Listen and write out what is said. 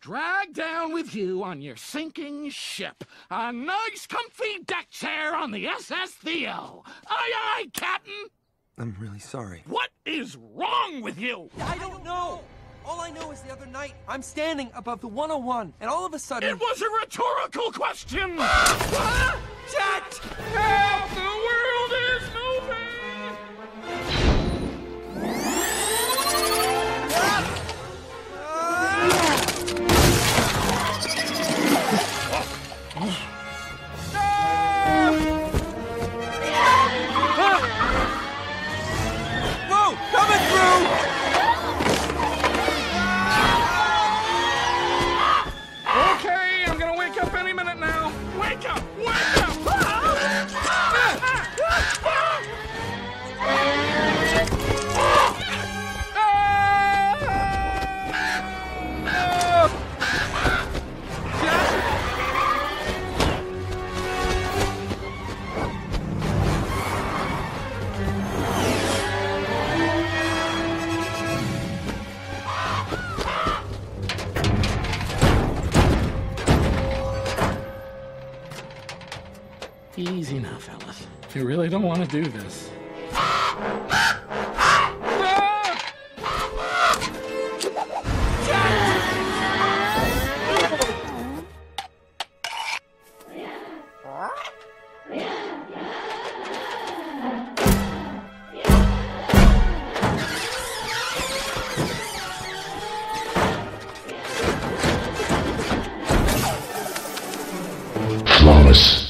Drag down with you on your sinking ship. A nice comfy deck chair on the SS Theo. Aye, aye, Captain. I'm really sorry. What is wrong with you? I don't know. All I know is the other night, I'm standing above the 101, and all of a sudden... It was a rhetorical question! Jet! Help! The world is moving! Whoa! Coming through! Okay, I'm gonna wake up any minute now. Wake up! Wake up! Easy now, fellas. You really don't want to do this. Flawless.